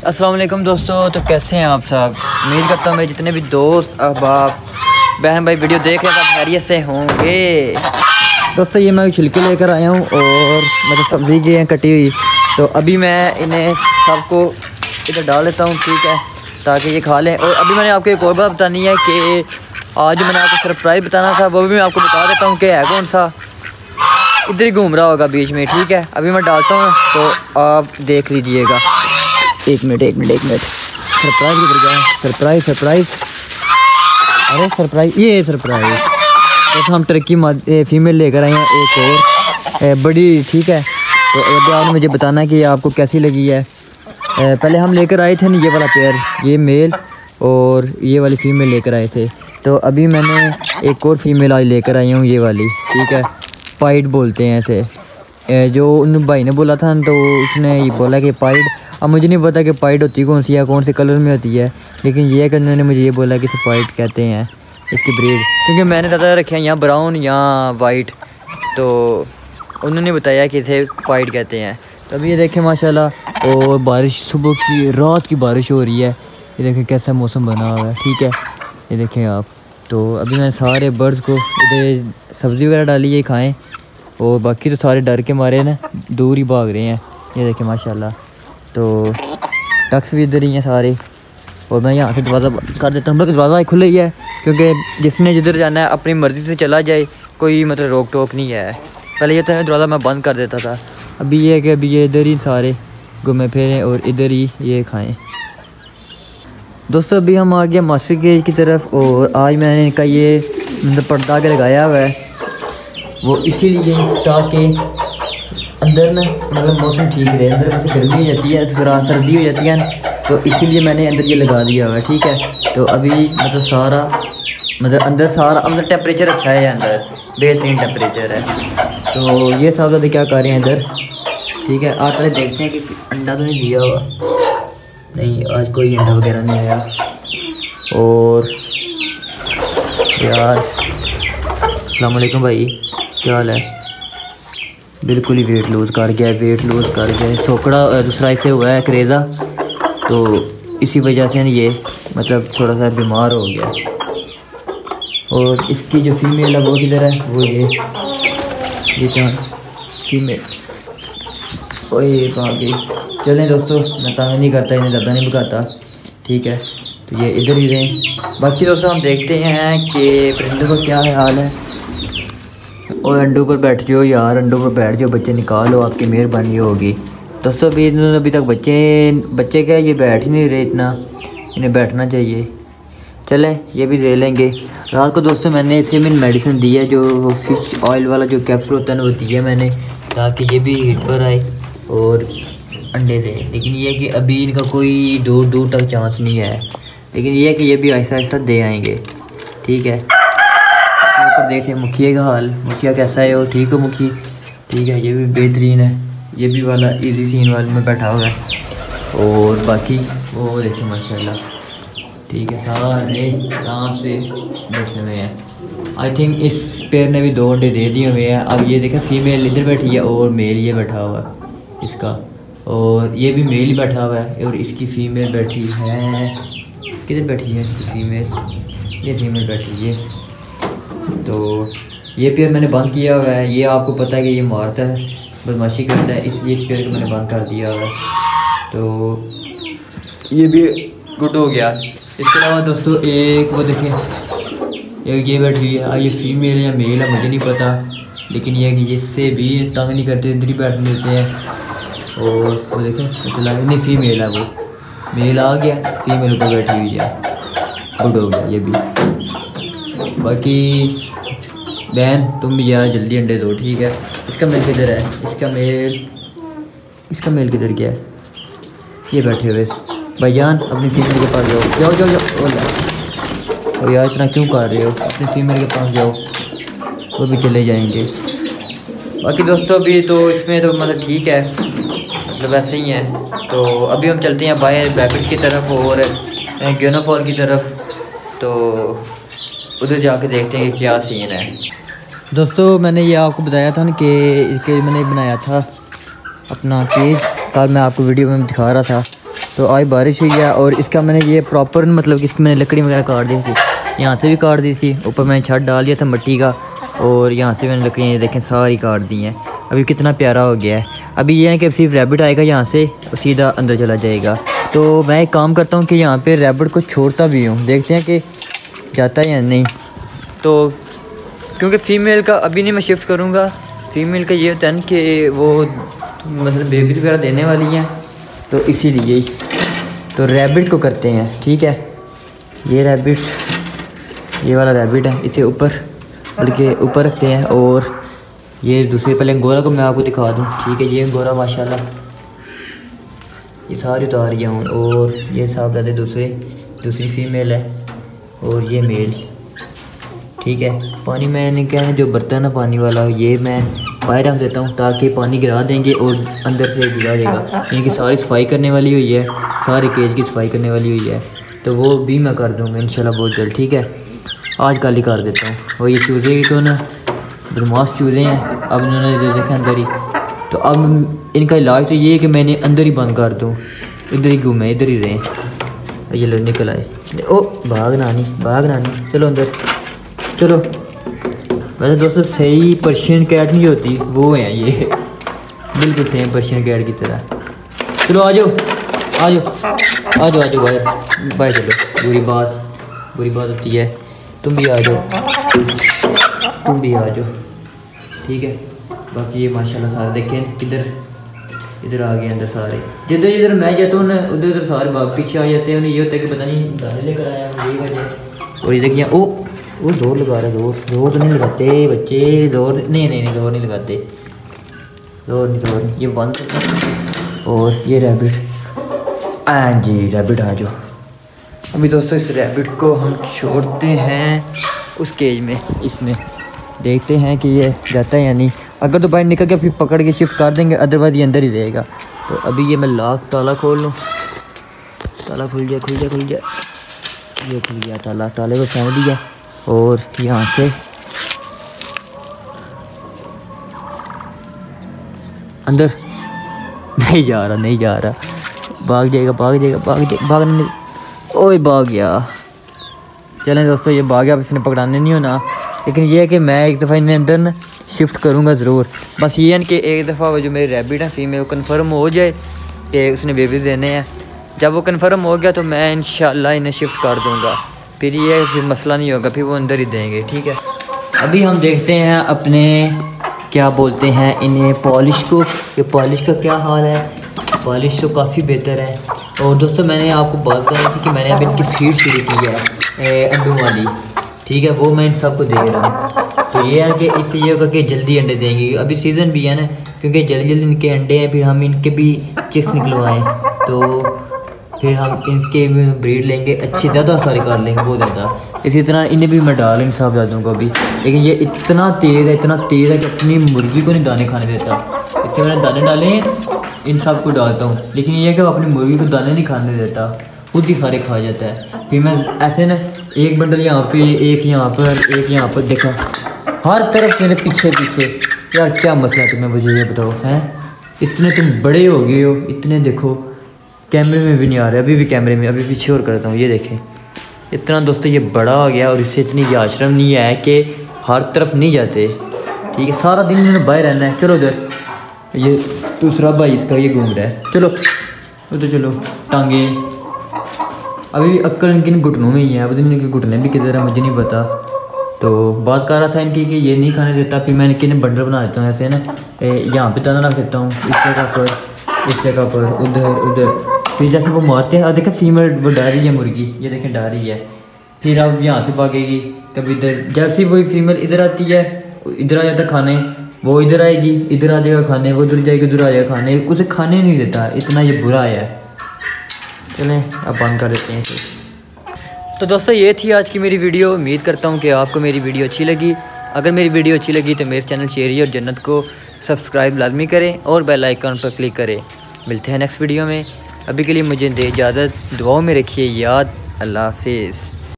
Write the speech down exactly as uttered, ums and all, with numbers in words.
अस्सलाम वालेकुम दोस्तों। तो कैसे हैं आप सब? उम्मीद करता हूँ मेरे जितने भी दोस्त अहबाब बहन भाई वीडियो देख रहे हैं सब खैरियत से होंगे। दोस्तों ये मैं छिलके लेकर आया हूँ और मतलब सब्ज़ी जी हैं कटी हुई, तो अभी मैं इन्हें सबको इधर डाल देता हूँ, ठीक है, ताकि ये खा लें। और अभी मैंने आपको एक और बात बतानी है कि आज मैंने आपको सरप्राइज़ बताना था, वो भी मैं आपको बता देता हूँ कि है कौन सा। इधर ही घूम रहा होगा बीच में, ठीक है। अभी मैं डालता हूँ तो आप देख लीजिएगा। एक मिनट एक मिनट एक मिनट सरप्राइज़ किधर गया? सरप्राइज़ सरप्राइज़ अरे सरप्राइज़ ये सरप्राइज़ तो हम टर्की फीमेल लेकर आए हैं एक और बड़ी, ठीक है। तो अभी आपने मुझे बताना है कि आपको कैसी लगी है। पहले हम लेकर आए थे ना ये वाला पेयर, ये मेल और ये वाली फ़ीमेल लेकर आए थे। तो अभी मैंने एक और फीमेल आज लेकर आई हूँ, ये वाली, ठीक है। पाइड बोलते हैं ऐसे, जो उन भाई ने बोला था तो उसने ये बोला कि पाइड। अब मुझे नहीं पता कि पाइड होती कौन सी है, कौन से कलर में होती है, लेकिन ये कि उन्होंने मुझे ये बोला कि इसे पाइड कहते हैं इसकी ब्रीड, क्योंकि मैंने ज़्यादा रखे हैं यहाँ ब्राउन या वाइट, तो उन्होंने बताया कि इसे पाइड कहते हैं। तो अभी ये देखें माशाल्लाह, और बारिश सुबह की रात की बारिश हो रही है। ये देखें कैसा मौसम बना हुआ है, ठीक है, ये देखें आप। तो अभी मैंने सारे बर्ड्स को इधर सब्ज़ी वगैरह डाली है खाएँ, और बाकी तो सारे डर के मारे ना दूर ही भाग रहे हैं। ये देखें माशाल्लाह। तो टक्स भी इधर ही हैं सारे, और मैं यहाँ से दरवाज़ा कर देता हूँ, बल्कि दरवाज़ा खुला ही है, क्योंकि जिसने जिधर जाना है अपनी मर्ज़ी से चला जाए, कोई मतलब रोक टोक नहीं है। पहले ये तो दरवाज़ा मैं बंद कर देता था, अभी ये है कि अभी ये इधर ही सारे घूमे फिरें और इधर ही ये खाएँ। दोस्तों अभी हम आ गए मास्टर गेज की तरफ, और आज मैंने इनका ये मतलब पर्दा के लगाया हुआ है, वो इसीलिए ताकि अंदर ना मतलब मौसम ठीक रहे। अंदर जैसे गर्मी हो जाती है, थोड़ा सर्दी हो जाती है, तो इसीलिए मैंने अंदर ये लगा दिया हुआ है, ठीक है। तो अभी मतलब सारा मतलब अंदर सारा अंदर टेम्परेचर अच्छा है, अंदर बेहतरीन टेम्परेचर है। तो ये सब ज़्यादा क्या कर रहे हैं इधर, ठीक है। आप पहले देखते हैं कि अंडा तो नहीं दिया हुआ, नहीं आज कोई अंडा वगैरह नहीं आया। और यार अस्सलाम वालेकुम भाई, क्या हाल है? बिल्कुल ही वेट लूज़ कर गया है, वेट लूज़ कर गया है। सोकड़ा दूसरा इससे हुआ है करेज़ा, तो इसी वजह से ये मतलब थोड़ा सा बीमार हो गया। और इसकी जो फीमेल है वो किधर है? वो ये ये क्या फीमेल, ओए कहाँ गई? चलें दोस्तों, मैं तंग नहीं करता, इन्हें ज़्यादा नहीं भगाता, ठीक है। तो ये इधर ही रहें। बाकी दोस्तों हम देखते हैं कि परिंदों का क्या हाल है। और अंडों पर बैठ जाओ यार, अंडों पर बैठ जाओ, बच्चे निकालो, आपकी मेहरबानी होगी। दोस्तों अभी अभी तक बच्चे बच्चे क्या ये बैठ ही नहीं रहे, इतना इन्हें बैठना चाहिए। चलें ये भी दे लेंगे। रात को दोस्तों मैंने इसे मैंने मेडिसिन दी है, जो फिश ऑयल वाला जो कैप्सूल होता है ना वो दिया मैंने, ताकि ये भी हीट पर आए और अंडे दें। लेकिन ये है कि अभी इनका कोई दूर दूर तक चांस नहीं है, लेकिन ये है कि ये भी आहिस्ता आहिस्ता दे आएंगे, ठीक है। ऊपर देखें मुखिया का हाल, मुखिया कैसा है? वो ठीक हो मुखी? ठीक है, ये भी बेहतरीन है, ये भी वाला इजी सीन वाले में बैठा हुआ है। और बाकी वो देखें माशाल्लाह, ठीक है, सारे आराम से बैठे हुए हैं। आई थिंक इस पेयर ने भी दो अंडे दे दिए हुए हैं। अब ये देखें फीमेल इधर बैठी है और मेल ये बैठा हुआ है इसका, और ये भी मेल ही बैठा हुआ है, और इसकी फ़ीमेल बैठी है, किधर बैठी है इसकी फ़ीमेल? ये फीमेल बैठी है। तो ये पेयर मैंने बंद किया हुआ है, ये आपको पता है कि ये मारता है, बदमाशी करता है, इसलिए इस पेयर को मैंने बंद कर दिया हुआ है। तो ये भी गुड हो गया। इसके अलावा दोस्तों एक वो देखें, एक ये बैठी हुई है। अब ये फीमेल या मेल है मुझे नहीं पता, लेकिन ये कि इससे भी तंग नहीं करते, इधर ही बैठ देते हैं। और वो देखें चला नहीं, फीमेल है, वो मेल आ गया, फीमेल ऊपर बैठी हुई है, गुड हो गया ये भी। बाकी बहन तुम भी यार जल्दी अंडे दो, ठीक है। इसका मेल किधर है? इसका मेल इसका मेल किधर गया है? ये बैठे हुए भाईजान, अपनी फीमेल के पास जाओ जाओ जाओ जाओ। और यार इतना क्यों कर रहे हो? अपनी फीमेल के पास जाओ, वो भी चले जाएंगे। बाकी दोस्तों अभी तो इसमें तो मतलब ठीक है, मतलब वैसे ही है। तो अभी हम चलते हैं बाहर बैबिट्स की तरफ और ग्योनोफॉल की तरफ, तो उधर जाके देखते हैं कि क्या सीन है। दोस्तों मैंने ये आपको बताया था ना कि इसके मैंने बनाया था अपना केज, कल मैं आपको वीडियो में दिखा रहा था। तो आज बारिश हुई है और इसका मैंने ये प्रॉपर मतलब कि इसकी मैंने लकड़ी वगैरह काट दी थी, यहाँ से भी काट दी थी, ऊपर मैंने छत डाल दिया था मिट्टी का और यहाँ से मैंने लकड़ियाँ देखें सारी काट दी हैं। अभी कितना प्यारा हो गया है। अभी ये है कि सिर्फ रैबिट आएगा यहाँ से और सीधा अंदर चला जाएगा। तो मैं एक काम करता हूँ कि यहाँ पे रैबिट को छोड़ता भी हूँ, देखते हैं कि जाता है या नहीं। तो क्योंकि फ़ीमेल का अभी नहीं मैं शिफ्ट करूँगा, फ़ीमेल का ये होता है कि वो मतलब बेबीज़ वगैरह देने वाली हैं, तो इसीलिए तो रैबिट को करते हैं। ठीक है, ये रैबिट, ये वाला रैबिट है, इसे ऊपर बल्कि ऊपर रखते हैं। और ये दूसरे पहले गोरा को मैं आपको दिखा दूँ। ठीक है, ये गोरा माशाल्लाह ये सारी उतार गया हूँ। और ये साहब रहते दूसरे दूसरी फीमेल है और ये मेल। ठीक है, पानी मैंने क्या है जो बर्तन है पानी वाला ये मैं बाहर रख देता हूँ ताकि पानी गिरा देंगे और अंदर से गिरा देगा। यानी कि सारी सफाई करने वाली हुई है, सारे केज की सफाई करने वाली हुई है, तो वो भी मैं कर दूँगा इंशाल्लाह बहुत जल्द। ठीक है, आज कल ही कर देता हूँ। और ये चूज़े की तो ना बदमाश चूज़े हैं, अब इन्होंने जो देखा अंदर ही, तो अब इनका इलाज तो ये है कि मैंने अंदर ही बंद कर दूँ, इधर ही घूमें, इधर ही रहें। ये लो निकल आए, ओ भाग नानी भाग नानी, चलो अंदर चलो। वैसे दोस्तों सही पर्शियन कैट नहीं होती, वो हैं ये बिल्कुल सेम पर्शियन कैट की तरह। चलो आ जाओ आ जाओ आ जाओ आ जाओ बाहर बाहर चलो। बुरी बात बुरी बात होती है, तुम भी आ जाओ तुम भी आ जाओ। ठीक है, बाकी ये माशाल्लाह सारे देखें इधर इधर आ गए अंदर सारे। जिधर जिधर मैं जाता हूँ ना उधर उधर सारे बाग पीछे आ जाते हैं। उन्हें ये होता है कि पता नहीं दाने लेकर आया हूँ, यही वजह। और ये देखिए ओ वो दौड़ लगा रहा है, दौड़ दौड़ तो नहीं लगाते बच्चे, दौड़ नहीं नहीं नहीं दौड़ नहीं लगाते, दौड़ नहीं दौड़ नहीं। ये बंद करता। और ये रैबिट, हाँ जी रैबिट आ जाओ। अभी दोस्तों इस रैबिट को हम छोड़ते हैं उस केज में, इसमें देखते हैं कि ये जाता है या नहीं। अगर तो बाहर निकल के फिर पकड़ के शिफ्ट कर देंगे, अदरवाइज ये अंदर ही रहेगा। तो अभी ये मैं लॉक ताला खोल लूँ, ताला खुल जाए खुल जाए खुल जाए, ये खुल गया ताला, ताले को फेंक दिया। और यहाँ से अंदर नहीं जा रहा नहीं जा रहा, भाग जाएगा भाग जाएगा भाग जाएगा भागने, ओए भाग गया। चलें दोस्तों, ये भाग गया, अब इसने पकड़ाने नहीं होना। लेकिन ये है कि मैं एक दफ़ा इन्हें अंदर न शिफ्ट करूँगा ज़रूर। बस ये है कि एक दफ़ा वो जो मेरी रैबिट है फीमेल कन्फर्म हो जाए कि उसने बेबीज़ देने हैं। जब वो कन्फर्म हो गया तो मैं इंशाल्लाह इन्हें शिफ्ट कर दूँगा, फिर ये फिर मसला नहीं होगा, फिर वो अंदर ही देंगे। ठीक है, अभी हम देखते हैं अपने क्या बोलते हैं इन्हें पॉलिश को, ये पॉलिश का क्या हाल है। पॉलिश तो काफ़ी बेहतर है। और दोस्तों मैंने आपको बात कर रही थी कि मैंने अभी इनकी फीड शुरू की है अंडों वाली। ठीक है, वो मैं इन सबको दे रहा हूँ। तो ये है कि इससे ये होगा कि जल्दी अंडे देंगे, अभी सीज़न भी है ना, क्योंकि जल्दी जल्दी इनके अंडे हैं, फिर हम इनके भी चिक्स निकलवाएँ तो फिर हम इनके ब्रीड लेंगे, अच्छी ज़्यादा सारे कर लेंगे बहुत ज़्यादा। इसी तरह इन्हें भी मैं डाल इन सब दादों को भी। लेकिन ये इतना तेज़ है इतना तेज़ है कि अपनी मुर्गी को नहीं दाने खाने देता। इससे मैंने दाने डाले हैं, इन सब को डालता हूँ, लेकिन ये है कि वो अपनी मुर्गी को दाने नहीं खाने देता, खुद ही सारे खा जाता है। फिर मैं ऐसे ना एक बंडल यहाँ पे, एक यहाँ पर, एक यहाँ पर, देखा हर तरफ मेरे पीछे पीछे। यार क्या मसला है तुम्हें, मुझे ये बताओ हैं। इतने तुम बड़े हो गए हो, इतने देखो कैमरे में भी नहीं आ रहे, अभी भी कैमरे में, अभी पीछे और करता हूँ, ये देखें इतना दोस्तों ये बड़ा हो गया। और इससे इतनी ये आश्रम नहीं है कि हर तरफ नहीं जाते। ठीक है, सारा दिन इन्होंने बाहर रहना है। चलो उधर ये दूसरा भाई इसका ये घूम रहा है, चलो उधर चलो। टांगे अभी भी अक्ल इनके घुटनों में ही है, अब इनके घुटने भी किधर है मुझे नहीं पता। तो बात कर रहा था इनकी कि ये नहीं खाने देता, फिर मैं इनके बंडल बना देता हूँ ऐसे ना, यहाँ पे दाना रख देता हूँ, इस जगह पर इस जगह पर, उधर उधर। फिर जैसे वो मारते हैं, देखा फीमेल वो डा रही है मुर्गी, ये देखें डा रही है। फिर अब यहाँ से भागेगी, कभी इधर, जैसे वही फीमेल इधर आती है इधर आ जाता खाने, वो इधर आएगी इधर आ जाएगा खाने, वो उधर जाएगी उधर आ जाएगा खाने, उसे खाने नहीं देता, इतना ये बुरा है। चलें अब बंद कर देते हैं इसे। तो दोस्तों ये थी आज की मेरी वीडियो, उम्मीद करता हूँ कि आपको मेरी वीडियो अच्छी लगी। अगर मेरी वीडियो अच्छी लगी तो मेरे चैनल शेयर और जन्नत को सब्सक्राइब लाजमी करें और बेल आइकन पर क्लिक करें। मिलते हैं नेक्स्ट वीडियो में, अभी के लिए मुझे दे इजाज़त, दुआओं में रखिए याद। अल्लाह हाफिज़।